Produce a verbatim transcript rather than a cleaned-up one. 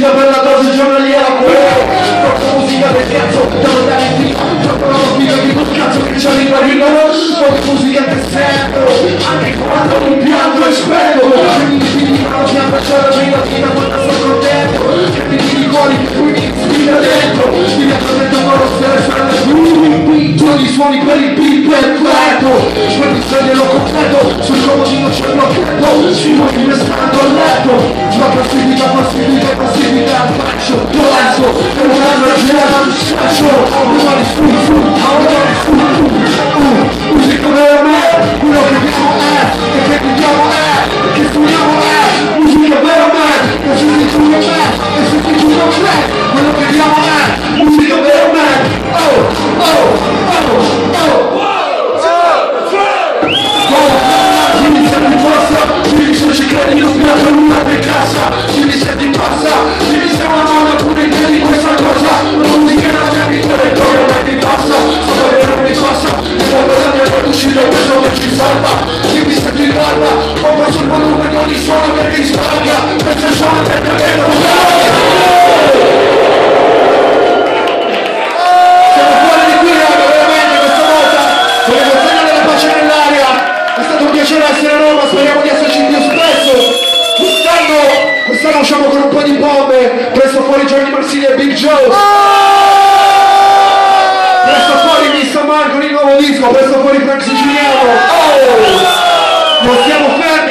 musica per la dose giornaliera, troppa musica del cazzo, devo dare in vita, troppa musica di quel cazzo che ci arriva di loro, troppa musica che sento, anche quando mi pianto e spendo, quindi mi finivano fiamma, c'è la vita, fino a quando sono contento, che mi dici cuori, qui mi ispira dentro, mi piace dentro con lo stesso, tutti i suoni per il beat perfetto, quindi se glielo completo, sul comodino c'è un occhetto, si muove restando a letto, la passività, passività, passività, faccio, dolento, per un anno e gira, faccio, rumori su, su, rumori su, su, musica per me, quello che diamo è, che che diamo è, che suoniamo è, musica per me, che si dicono me, che si dicono me, quello che diamo è, musica per me, oh, oh, oh, oh, ci credi non piace nulla per casa, ci mi senti passa, ci mi sei una mano pure in di questa cosa, la musica è la mia vita e poi non mi passa, so che non mi passa, e poi per la mia per uscire questo che ci salva, ci mi senti in barba, compro sul volume di ogni suono perché mi spagna, perché suona perché non cambia. Siamo fuori di qui, raga, veramente questa volta, con le montagne della pace nell'aria, è stato un piacere essere a Roma, speriamo di esserci più spesso. Quest'anno, quest'anno usciamo con un po' di bombe, presto fuori Gianni Marsiglia e Big Joe. Presto fuori Miss Omar con il nuovo disco, presto fuori Frank Siciliano. Non stiamo fermi.